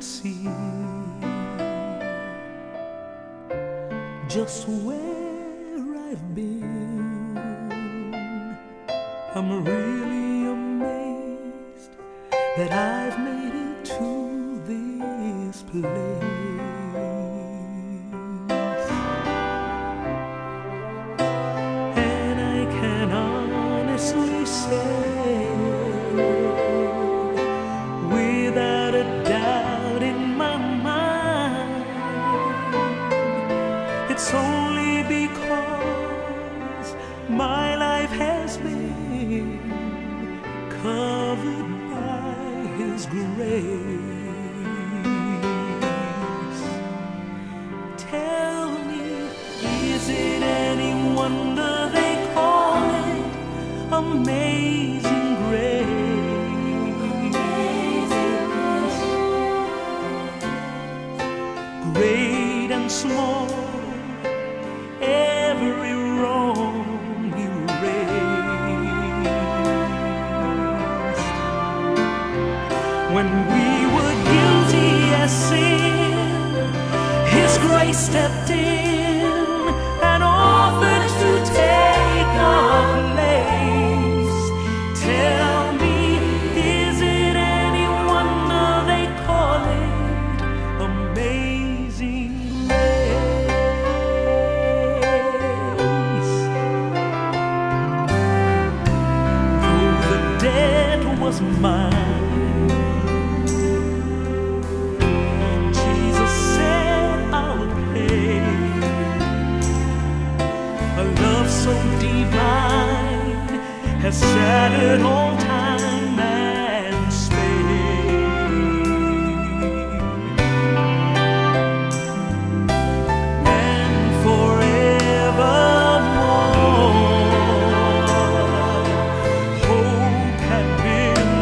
see just where I've been. I'm really amazed that I've made it to this place. And I can honestly say, without a doubt in my mind, it's only because my life has been covered by His grace. Tell me, is it any wonder they call it amazing grace? Great and small, every wrong You raised. When we were guilty as sin, His grace stepped in and offered to take our place. Tell me, is it any wonder they call it amazing grace? Though the debt was mine, Jesus said I'll pay. A love so divine has shattered all time and space. And forevermore, hope had been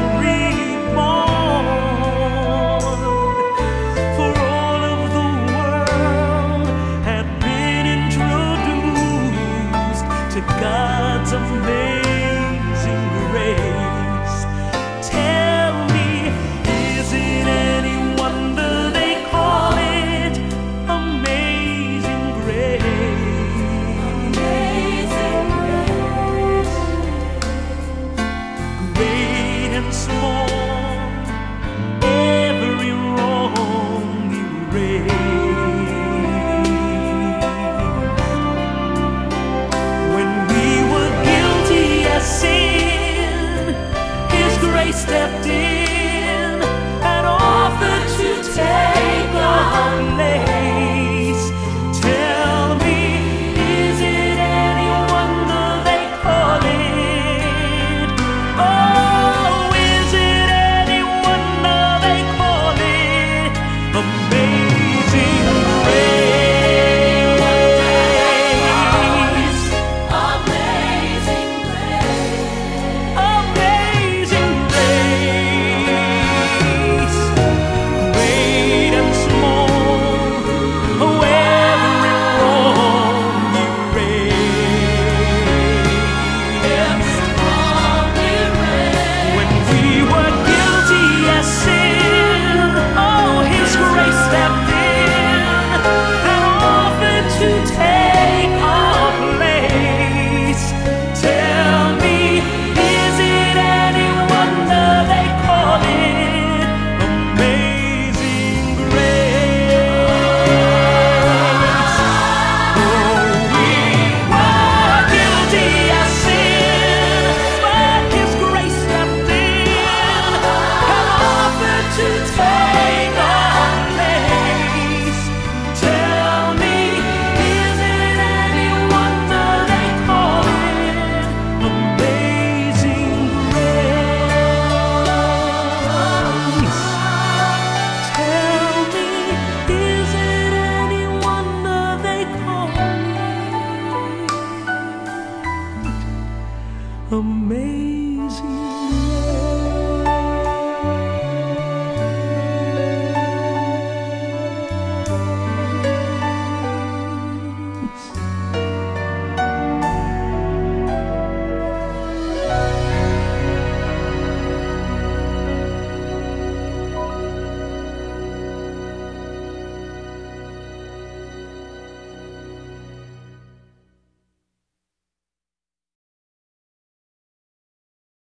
reborn, for all of the world had been introduced to God's amazing grace.